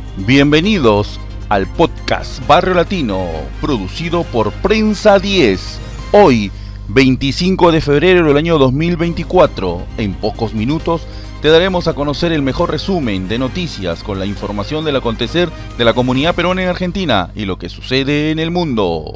Bienvenidos al podcast Barrio Latino, producido por Prensa 10. Hoy, 25 de febrero del año 2024, en pocos minutos te daremos a conocer el mejor resumen de noticias con la información del acontecer de la comunidad peruana en Argentina y lo que sucede en el mundo.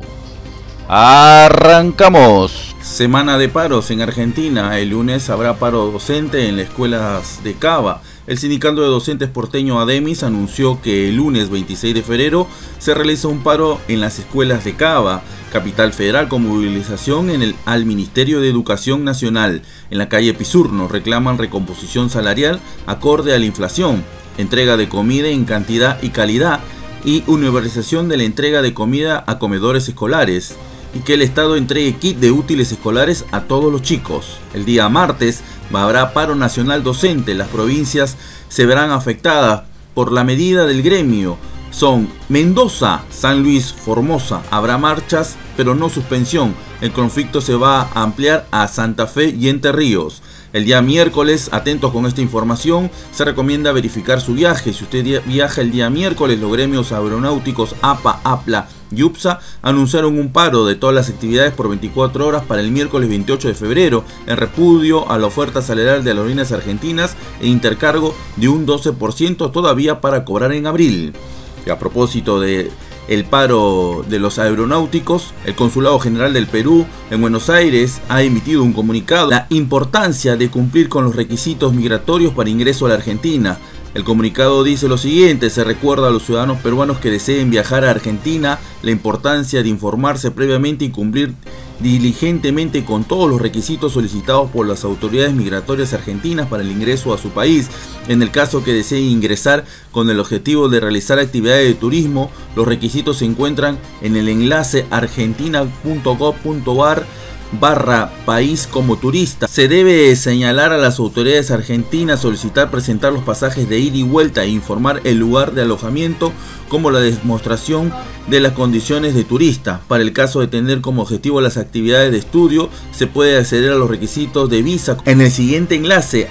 ¡Arrancamos! Semana de paros en Argentina. El lunes habrá paro docente en las escuelas de Cava. El sindicato de docentes porteño ADEMIS anunció que el lunes 26 de febrero se realiza un paro en las escuelas de Cava, capital federal, con movilización al Ministerio de Educación Nacional. En la calle Pisurno reclaman recomposición salarial acorde a la inflación, entrega de comida en cantidad y calidad y universalización de la entrega de comida a comedores escolares, y que el Estado entregue kit de útiles escolares a todos los chicos. El día martes habrá paro nacional docente. Las provincias se verán afectadas por la medida del gremio. Son Mendoza, San Luis, Formosa. Habrá marchas, pero no suspensión. El conflicto se va a ampliar a Santa Fe y Entre Ríos. El día miércoles, atentos con esta información, se recomienda verificar su viaje. Si usted viaja el día miércoles, los gremios aeronáuticos APA, APLA y UPSA anunciaron un paro de todas las actividades por 24 horas para el miércoles 28 de febrero, en repudio a la oferta salarial de aerolíneas argentinas e intercargo de un 12% todavía para cobrar en abril. Y a propósito de el paro de los aeronáuticos, el Consulado General del Perú en Buenos Aires ha emitido un comunicado: la importancia de cumplir con los requisitos migratorios para ingreso a la Argentina. El comunicado dice lo siguiente: se recuerda a los ciudadanos peruanos que deseen viajar a Argentina la importancia de informarse previamente y cumplir diligentemente con todos los requisitos solicitados por las autoridades migratorias argentinas para el ingreso a su país. En el caso que deseen ingresar con el objetivo de realizar actividades de turismo, los requisitos se encuentran en el enlace argentina.gov.ar/país como turista. Se debe señalar a las autoridades argentinas, solicitar presentar los pasajes de ida y vuelta e informar el lugar de alojamiento como la demostración de las condiciones de turista. Para el caso de tener como objetivo las actividades de estudio, se puede acceder a los requisitos de visa en el siguiente enlace: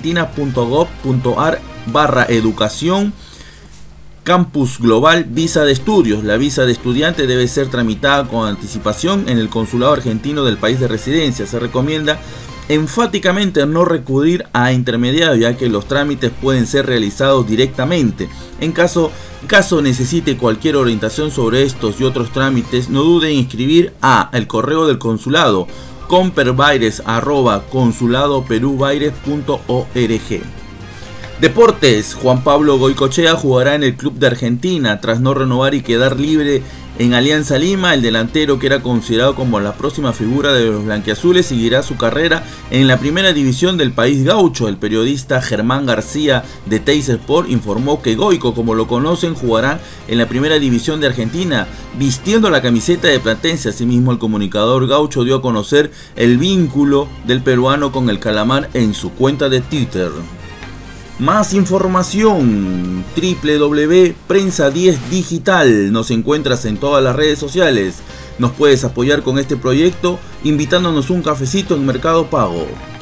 argentina.gov.ar/educación Campus Global Visa de Estudios. La visa de estudiante debe ser tramitada con anticipación en el consulado argentino del país de residencia. Se recomienda enfáticamente no recurrir a intermediarios, ya que los trámites pueden ser realizados directamente. En caso necesite cualquier orientación sobre estos y otros trámites, no dude en escribir al correo del consulado comperbaires@consuladoperubaires.org. Deportes. Juan Pablo Goycochea jugará en el club de Argentina tras no renovar y quedar libre en Alianza Lima. El delantero, que era considerado como la próxima figura de los blanquiazules, seguirá su carrera en la primera división del país gaucho. El periodista Germán García de Teis Sport informó que Goico, como lo conocen, jugará en la primera división de Argentina vistiendo la camiseta de Platense. Asimismo, el comunicador gaucho dio a conocer el vínculo del peruano con el Calamar en su cuenta de Twitter. Más información: www.prensa 10 digital. Nos encuentras en todas las redes sociales. Nos puedes apoyar con este proyecto invitándonos un cafecito en Mercado Pago.